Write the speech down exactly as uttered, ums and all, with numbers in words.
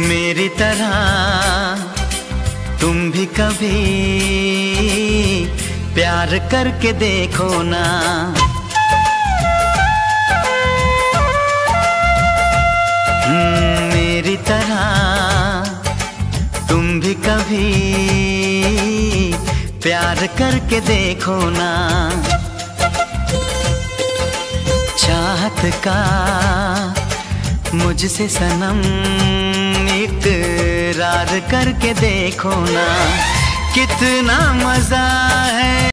मेरी तरह तुम भी कभी प्यार करके देखो ना। मेरी तरह तुम भी कभी प्यार करके देखो ना। चाहत का मुझसे सनम इकरार करके देखो ना, कितना मजा है।